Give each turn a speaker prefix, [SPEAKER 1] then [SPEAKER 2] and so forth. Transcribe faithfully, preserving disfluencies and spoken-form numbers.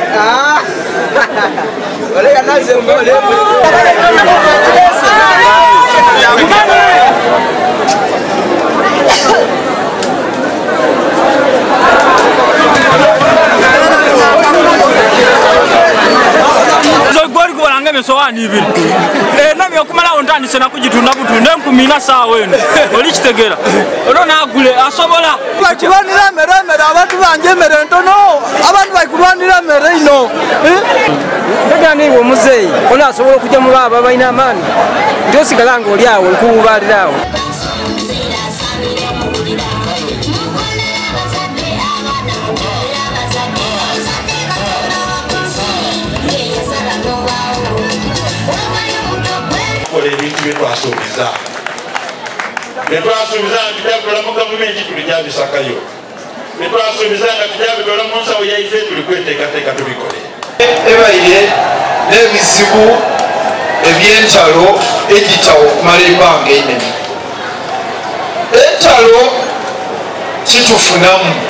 [SPEAKER 1] Ah. Olha a nós eu vou ler.
[SPEAKER 2] Soani ibiri eh nami okumala ondani sena kujitunda butunda nkumina sawa wenu olikitegera ono nagule asobola
[SPEAKER 1] bakulwanira mere mere abantu banje mere ntono abantu bakulwanira mere ino
[SPEAKER 3] ndega ni wo muzeyi ona asobola kujja mu baba bayina amani ndio sigalanga oli awo nkubalirawo
[SPEAKER 4] ebintu byetwasuubiza byetwasuubiza nga tujabikola mu gavumenti tulijabisakayo byetwasuubiza nga tujabikola mu nsawo yaife tuli kweteekateeka tubikole
[SPEAKER 5] ebaire n'ebizibu eby'entalo egitawo okumala ebbanga enene entalo kitufunamu